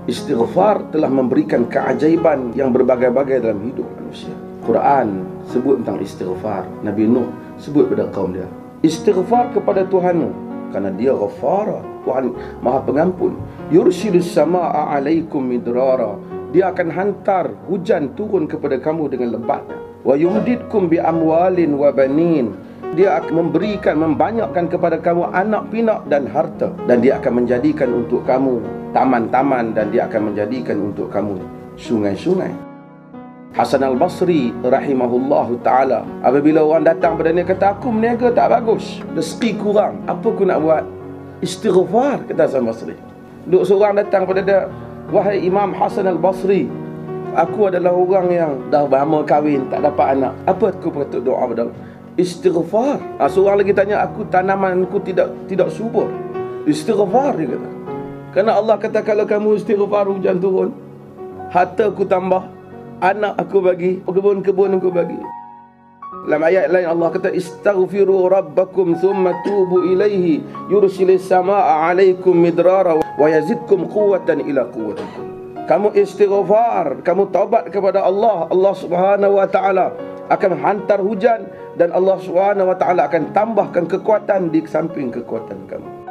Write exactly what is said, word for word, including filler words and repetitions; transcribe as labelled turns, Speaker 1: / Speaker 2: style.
Speaker 1: Istighfar telah memberikan keajaiban yang berbagai-bagai dalam hidup manusia. Quran sebut tentang istighfar. Nabi Nuh sebut pada kaum dia, istighfar kepada Tuhanmu kerana dia Ghafara, Tuhan Maha Pengampun. Yursilus samaa alaikum midrara, dia akan hantar hujan turun kepada kamu dengan lebatnya. Wa yumdidkum bi amwalin wa banin, dia akan memberikan, membanyakkan kepada kamu anak pinak dan harta, dan dia akan menjadikan untuk kamu taman-taman, dan dia akan menjadikan untuk kamu sungai-sungai. Hasan al-Basri rahimahullahu ta'ala, apabila orang datang pada dia kata, aku meniaga tak bagus, rezeki kurang, apa aku nak buat? Istighfar, kata Hasan al-Basri. Duk seorang datang pada dia, wahai Imam Hasan al-Basri, aku adalah orang yang dah lama kahwin, tak dapat anak, apa aku patut doa pada Allah? Istighfar. Ha, seorang lagi tanya, aku tanamanku tidak tidak subur. Istighfar, dia kata. Kerana Allah kata, kalau kamu istighfar, hujan turun, harta aku tambah, anak aku bagi, kebun-kebun aku bagi. Dalam ayat lain Allah kata, istaghfiru rabbakum thumma tubu ilaihi yursilis samaa alaikum midrara wa yazidkum quwwatan ila quwwatikum. Kamu istighfar, kamu taubat kepada Allah, Allah Subhanahu wa taala akan hantar hujan, dan Allah Subhanahu wa taala akan tambahkan kekuatan di samping kekuatan kamu.